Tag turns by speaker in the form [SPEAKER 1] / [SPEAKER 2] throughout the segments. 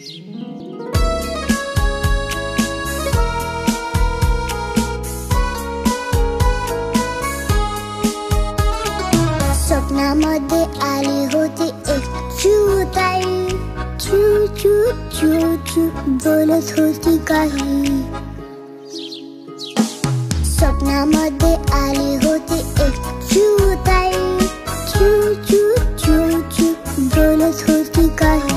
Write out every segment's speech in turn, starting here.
[SPEAKER 1] स्वप्नामध्ये आली होती एक चिवताई, चू चू चू चू बोलत होती काही. स्वप्नामध्ये आली होती एक चिवताई, चू चू चू चू बोलत होती काही.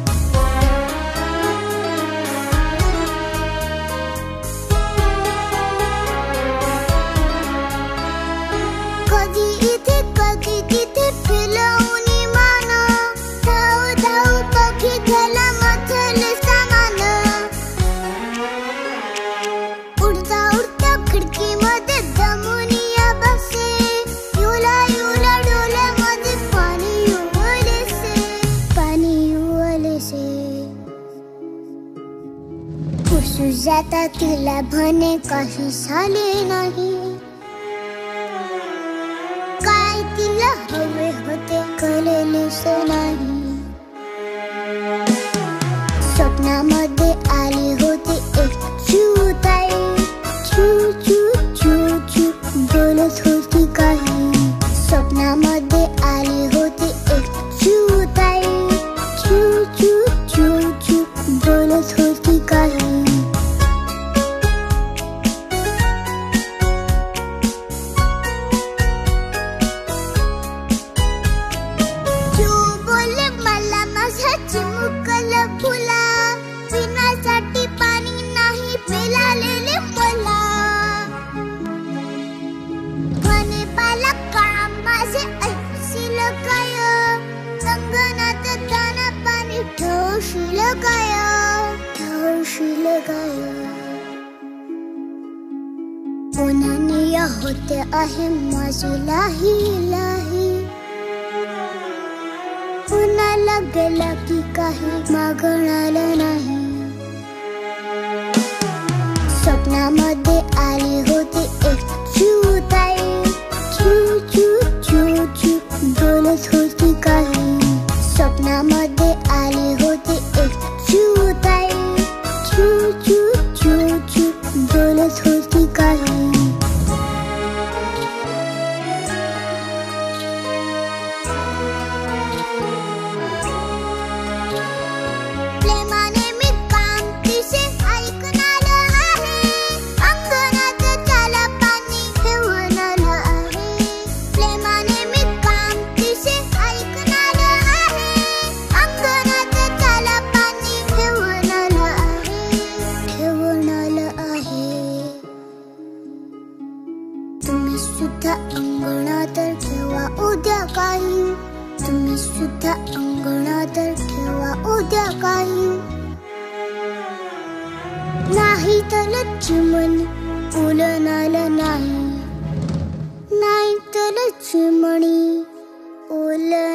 [SPEAKER 1] कधी इथे कधी तिथे फिरवून मान, धाव धाव पक्षी घ्यायला मथले सामान. उडता उडता खिडकीमध्ये दमुनिया बसे, युला युला डोळ्यामध्ये पाणी उवलेसे, पाणी उवलेसे. पुसू जाता तिला म्हणे काही झाले नाही, काय तिला हवे होते कळलेच नाही. स्वप्नामध्ये आली होती एक चिवताई, चू चू चू चू बोलत होती काही. स्वप्नामध्ये आली होती एक चिवताई, चू चू चू चू बोलत होती काही. चिमुकलं फुला, पिण्यासाठी पाणी नाही मिळालेले मला. म्हणे पाला काळा माझे ऐकशील काय, संगणात दाना पाणी ठेवशील काय, ठेवशील काय. उन्हाने होते आहे माझी लाही लाही, उन्हाला गेला की काही मागणाला नाही. स्वप्नामध्ये आली होती एक चिवताई, चू चू चू चू बोलत होती काही. स्वप्नामध्ये आली होती एक चिवताई, चू चू चू चू बोलत होती काही. तुम्ही सुद्धा अंगणात ठेवा उद्या काही, तुम्ही सुद्धा अंगणात ठेवा उद्या काही. नाही तर चिमणी उलनाल नाही, नाही तर चिमणी उलन